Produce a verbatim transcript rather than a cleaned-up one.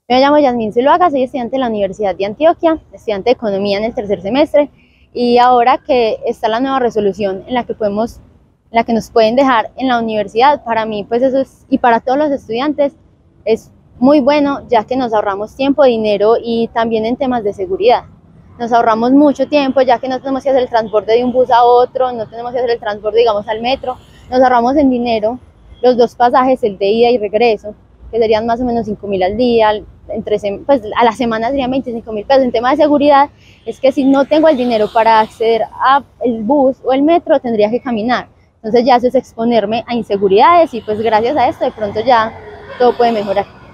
Yo me llamo Yasmín Zuluaga, soy estudiante de la Universidad de Antioquia, estudiante de Economía en el tercer semestre, y ahora que está la nueva resolución en la que podemos, en la que nos pueden dejar en la universidad, para mí pues eso es, y para todos los estudiantes, es muy bueno, ya que nos ahorramos tiempo, dinero y también en temas de seguridad. Nos ahorramos mucho tiempo, ya que no tenemos que hacer el transporte de un bus a otro, no tenemos que hacer el transporte, digamos, al metro. Nos ahorramos en dinero los dos pasajes, el de ida y regreso, que serían más o menos cinco mil al día, entre, pues a la semana serían veinticinco mil pesos. En tema de seguridad, es que si no tengo el dinero para acceder al bus o el metro, tendría que caminar. Entonces ya eso es exponerme a inseguridades y pues gracias a esto de pronto ya todo puede mejorar.